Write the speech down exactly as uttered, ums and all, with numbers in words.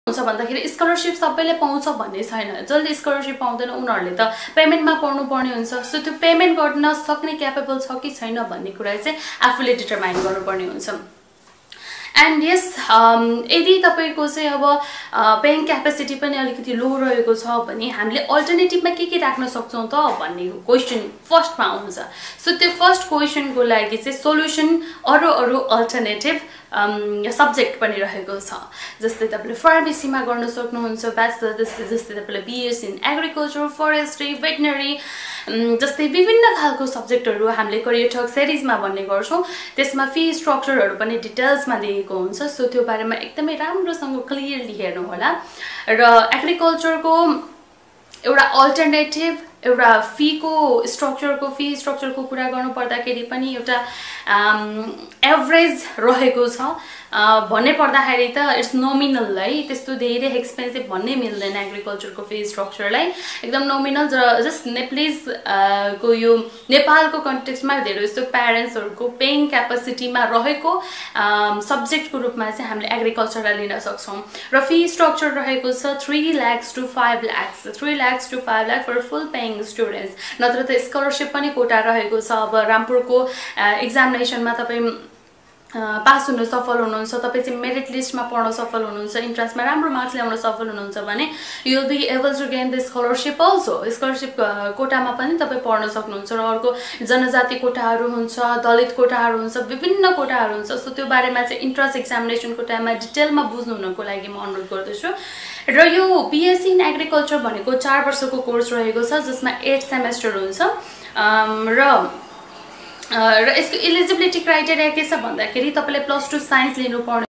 हुन्छ भन्दाखेरि स्कलरशिप सबैले पाउँछ भन्ने छैन। जसले स्कलरशिप पाउँदैन उनीहरूले त पेमेन्टमा पढ्नु पर्ने हुन्छ। सो त्यो पेमेन्ट गर्न सक्ने क्यापेबल छ कि छैन भन्ने कुरा चाहिँ आफूले डिटरमाइन गर्नुपर्ने हुन्छ। एन्ड यस यदि तपाईको चाहिँ अब पेइङ क्यापेसिटी पनि अलिकति लो रहेको छ भने हामीले अल्टरनेटिभमा के के राख्न सक्छौं त भन्ने क्वेशन फर्स्टमा आउँछ। सो त्यो फर्स्ट क्वेशनको लागि चाहिँ सोलुसन अरु अरु अल्टरनेटिभ सब्जेक्ट पनि रहेको छ। जस्तै तपाईले फार्मेसीमा गर्न सक्नुहुन्छ, ब्याचलर जस्तै तपाईले BS in agriculture, forestry, veterinary जस्तै विभिन्न खालको सब्जेक्टहरु हामीले करियर टक सिरिजमा भन्ने गर्छौं। त्यसमा फी स्ट्रक्चरहरु पनि डिटेल्समा दिएको हुन्छ। सो त्यो बारेमा एकदमै राम्रोसँग क्लियरली हेर्नु होला। र एग्रिकल्चरको एउटा अल्टरनेटिभ एउटा फीको स्ट्रक्चरको फी स्ट्रक्चरको कुरा गर्नु पर्दाखेरि पनि एउटा एभरेज रहेको छ भन्ने पर्दाखेरि त इट्स नोमिनल है, त्यस्तो धेरै एक्सपेन्सिभ भन्ने मिल्दैन एग्रिकल्चरको फी स्ट्रक्चरलाई। एकदम नोमिनल जस्ट नेप्लिज को यो नेपालको कन्टेक्स्टमा धेरै जस्तो प्यारेन्ट्सहरुको पेइङ क्यापेसिटीमा रहेको सब्जेक्टको रूपमा चाहिँ हामीले एग्रिकल्चरलाई लिन सक्छौं। र फी स्ट्रक्चर रहेको छ three lakh to five lakh three lakh to five lakh for full paying students. नत्र त स्कलरशिप पनि कोटा रहेको छ। अब रामपुरको एक्जामिनेसनमा तपाई पास हुन सफल हुनुहुन्छ, तपाई चाहिँ मेरिट लिस्टमा पढ्न सफल हुनुहुन्छ, इन्ट्रान्समा राम्रो मार्क्स ल्याउन सफल हुनुहुन्छ भने you will be able to gain the scholarship also. Scholarship कोटामा पनि तपाई पढ्न सक्नुहुन्छ। र अर्को जनजाति कोटाहरू हुन्छ, दलित कोटाहरू हुन्छ, विभिन्न कोटाहरू हुन्छ। सो त्यो बारेमा चाहिँ इन्ट्रान्स एक्जामिनेसनको टाइममा डिटेलमा बुझ्नु हुनको लागि म अनुरोध गर्दछु। र यो बीएससी इन एग्रिकल्चर भनेको चार वर्षको कोर्स रहेको छ जसमा एट सेमेस्टर हुन्छ। र र यसको एलिजिबिलिटी क्राइटेरिया के छ भन्दाखेरि तपाईले प्लस टू साइन्स लिनु पर्ने